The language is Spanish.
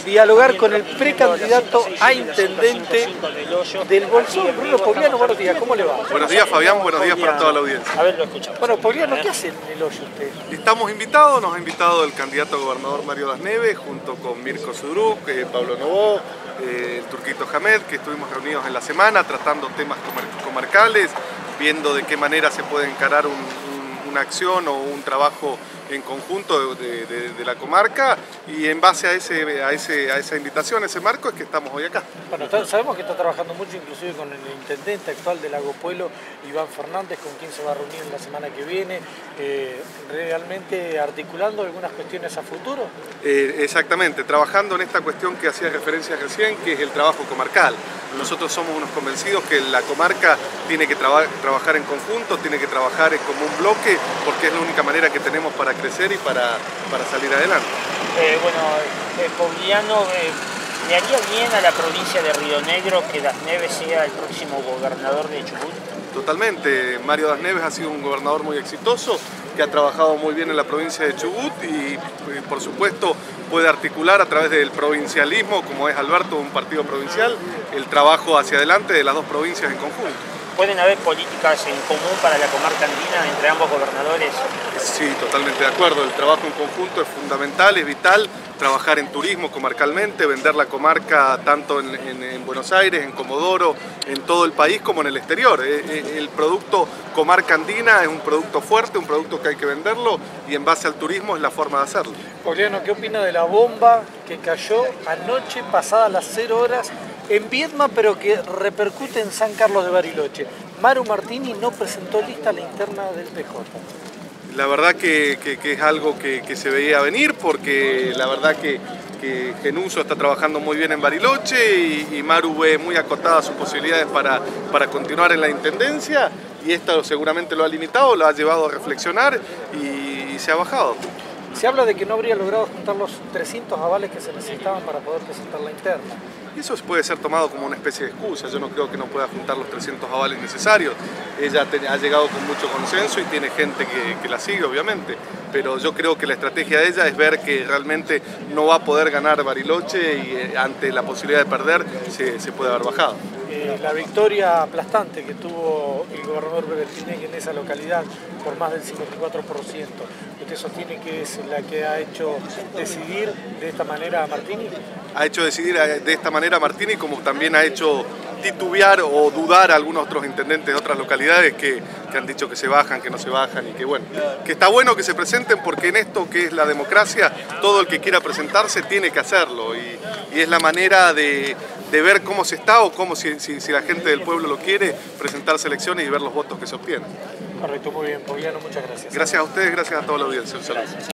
dialogar con el precandidato a intendente del Bolsón, Bruno Pogliano. Buenos días, ¿cómo le va? Buenos días, Fabián, buenos días para toda la audiencia. A ver, lo escuchamos. Bueno, Pogliano, ¿qué hace en el hoyo usted? Estamos invitados, nos ha invitado el candidato a gobernador Mario Das Neves, junto con Mirko Sudruk, Pablo Novoa, el Turquito Hamed, que estuvimos reunidos en la semana tratando temas comarcales, viendo de qué manera se puede encarar una acción o un trabajo en conjunto de la comarca, y en base a esa invitación, a ese marco, es que estamos hoy acá. Bueno, sabemos que está trabajando mucho inclusive con el intendente actual de Lago Puelo, Iván Fernández, con quien se va a reunir la semana que viene, realmente articulando algunas cuestiones a futuro. Exactamente, trabajando en esta cuestión que hacía referencia recién, que es el trabajo comarcal. Nosotros somos unos convencidos que la comarca tiene que trabajar en conjunto, tiene que trabajar como un bloque, porque es la única manera que tenemos para crecer y para salir adelante. Pogliano, ¿le haría bien a la provincia de Río Negro que Das Neves sea el próximo gobernador de Chubut? Totalmente, Mario Das Neves ha sido un gobernador muy exitoso, que ha trabajado muy bien en la provincia de Chubut y por supuesto puede articular a través del provincialismo, como es Alberto, un partido provincial, el trabajo hacia adelante de las dos provincias en conjunto. ¿Pueden haber políticas en común para la comarca andina entre ambos gobernadores? Sí, totalmente de acuerdo. El trabajo en conjunto es fundamental, es vital. Trabajar en turismo comarcalmente, vender la comarca tanto en Buenos Aires, en Comodoro, en todo el país como en el exterior. El producto comarca andina es un producto fuerte, un producto que hay que venderlo, y en base al turismo es la forma de hacerlo. Pogliano, ¿qué opina de la bomba que cayó anoche, pasadas las 0 horas, en Viedma, pero que repercute en San Carlos de Bariloche? Maru Martini no presentó lista a la interna del PJ. La verdad que es algo que se veía venir, porque la verdad que Genuso está trabajando muy bien en Bariloche y Maru ve muy acotadas sus posibilidades para continuar en la intendencia, y esto seguramente lo ha limitado, lo ha llevado a reflexionar y se ha bajado. Se habla de que no habría logrado juntar los 300 avales que se necesitaban para poder presentar la interna. Eso puede ser tomado como una especie de excusa. Yo no creo que no pueda juntar los 300 avales necesarios. Ella ha llegado con mucho consenso y tiene gente que la sigue, obviamente. Pero yo creo que la estrategia de ella es ver que realmente no va a poder ganar Bariloche, y ante la posibilidad de perder se puede haber bajado. La victoria aplastante que tuvo el gobernador Berretinegui en esa localidad por más del 54%, ¿usted sostiene que es la que ha hecho decidir de esta manera a Martini? Ha hecho decidir de esta manera a Martini, como también ha hecho titubear o dudar a algunos otros intendentes de otras localidades que han dicho que se bajan, que no se bajan, y que está bueno que se presenten, porque en esto que es la democracia, todo el que quiera presentarse tiene que hacerlo, y es la manera de ver cómo se está, o cómo si la gente del pueblo lo quiere, presentarse a elecciones y ver los votos que se obtienen. Correcto, muy bien, Pogliano, muchas gracias. Gracias a ustedes, gracias a toda la audiencia. Un saludo.